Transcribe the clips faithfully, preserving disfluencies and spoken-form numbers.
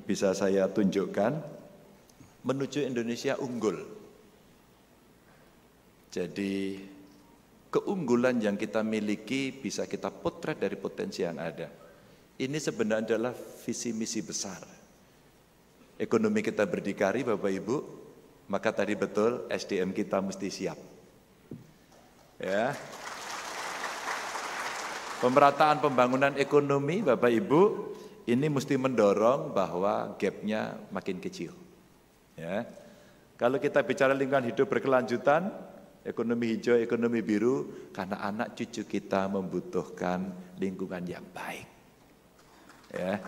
bisa saya tunjukkan menuju Indonesia unggul. Jadi keunggulan yang kita miliki bisa kita potret dari potensi yang ada. Ini sebenarnya adalah visi misi besar. Ekonomi kita berdikari Bapak Ibu, maka tadi betul S D M kita mesti siap. Ya. Pemerataan pembangunan ekonomi Bapak Ibu, ini mesti mendorong bahwa gapnya makin kecil. Ya. Kalau kita bicara lingkungan hidup berkelanjutan, ekonomi hijau, ekonomi biru, karena anak cucu kita membutuhkan lingkungan yang baik. Ya.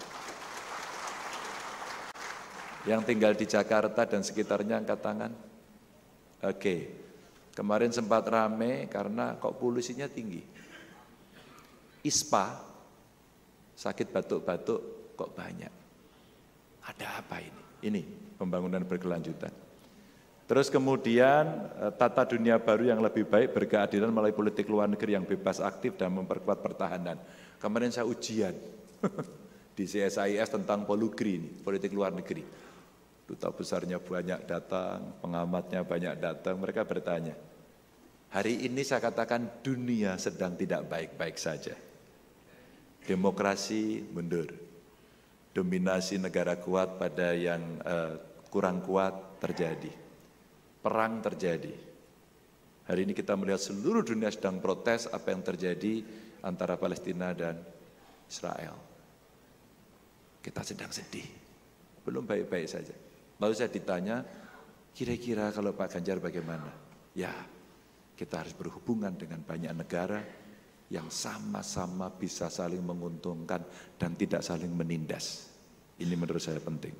Yang tinggal di Jakarta dan sekitarnya angkat tangan. Oke, kemarin sempat rame karena kok polusinya tinggi. I S P A, sakit batuk-batuk kok banyak. Ada apa ini? Ini pembangunan berkelanjutan. Terus kemudian tata dunia baru yang lebih baik berkeadilan melalui politik luar negeri yang bebas aktif dan memperkuat pertahanan. Kemarin saya ujian di C S I S tentang polugri ini, politik luar negeri. Duta besarnya banyak datang, pengamatnya banyak datang, mereka bertanya, hari ini saya katakan dunia sedang tidak baik-baik saja. Demokrasi mundur, dominasi negara kuat pada yang uh, kurang kuat terjadi, perang terjadi. Hari ini kita melihat seluruh dunia sedang protes apa yang terjadi antara Palestina dan Israel. Kita sedang sedih, belum baik-baik saja. Lalu saya ditanya, kira-kira kalau Pak Ganjar bagaimana? Ya, kita harus berhubungan dengan banyak negara yang sama-sama bisa saling menguntungkan dan tidak saling menindas. Ini menurut saya penting.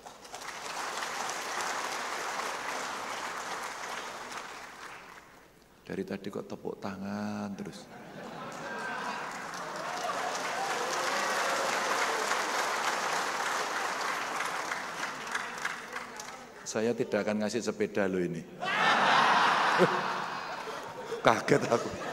Dari tadi kok tepuk tangan terus. Saya tidak akan ngasih sepeda lo ini. Kaget aku.